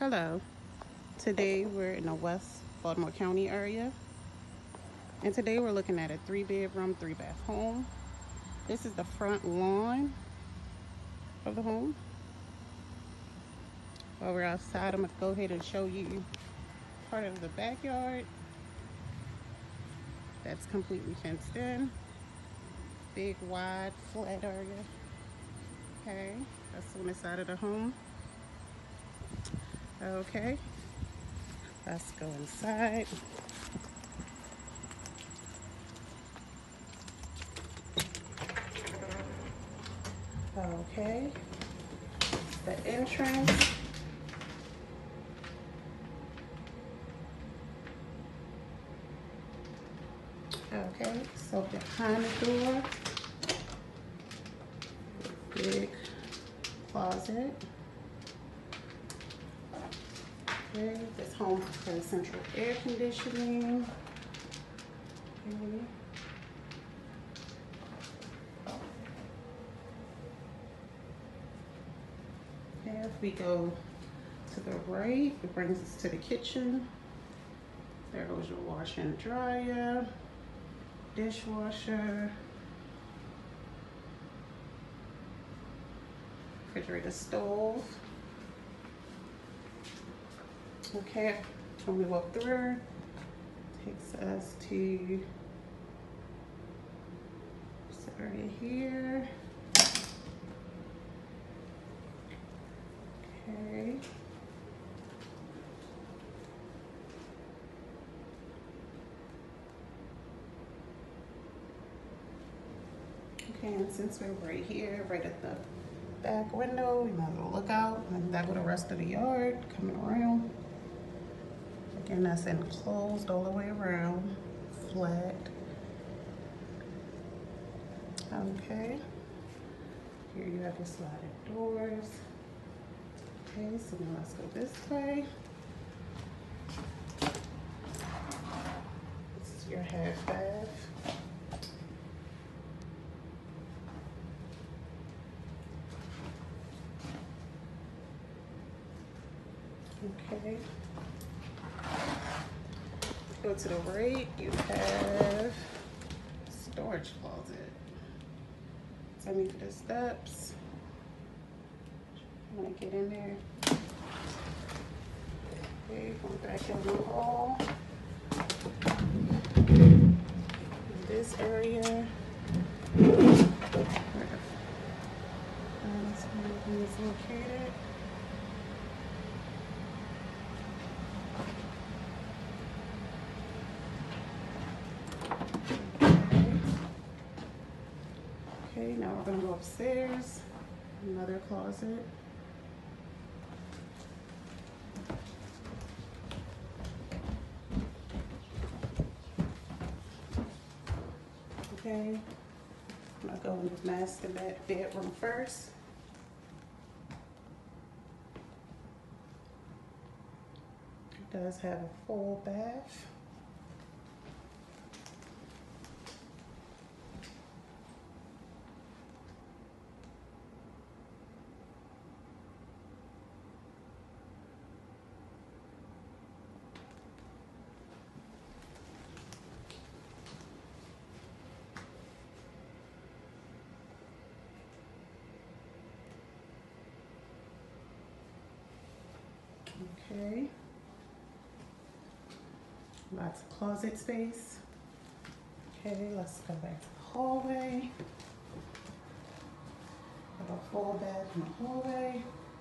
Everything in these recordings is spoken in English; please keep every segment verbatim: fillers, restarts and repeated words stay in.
Hello. Today we're in the West Baltimore County area, and today we're looking at a three bedroom, three bath home. This is the front lawn of the home. While we're outside, I'm going to go ahead and show you part of the backyard that's completely fenced in. Big, wide, flat area. Okay, that's on the side of the home. Okay, let's go inside. Okay, the entrance. Okay, so behind the door, big closet. Okay, this home has central air conditioning. Okay. Okay, if we go to the right, it brings us to the kitchen. There goes your washer and dryer, dishwasher, refrigerator, stove. Okay, when we walk through, takes us to this area here. Okay. Okay, and since we're right here, right at the back window, we might as well look out, and that with the rest of the yard coming around. Again, that's enclosed all the way around, flat. Okay, here you have your sliding doors. Okay, so now let's go this way. This is your half bath. Okay. Go to the right, you have storage closet. So I need the steps. I'm gonna get in there. Okay, going back in the hall. In this area, where the furnace is located. Okay, now we're gonna go upstairs, another closet. Okay, I'm gonna go in the master bedroom first. It does have a full bath. Okay, lots of closet space. Okay, let's go back to the hallway. Have a full bath in the hallway.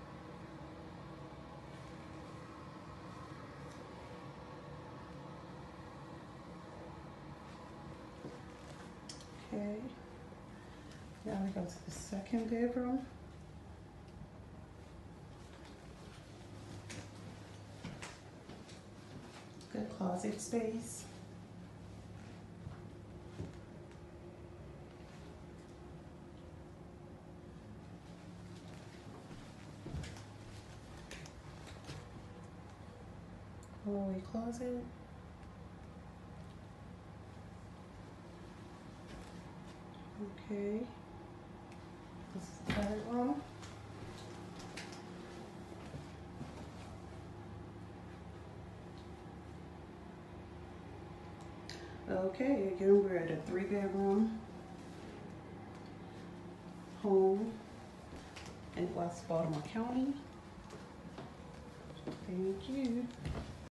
Okay, now we go to the second bedroom. Good closet space. Hallway closet. Okay. This is the third room. Okay, again, we're at a three bedroom home in West Baltimore County. Thank you.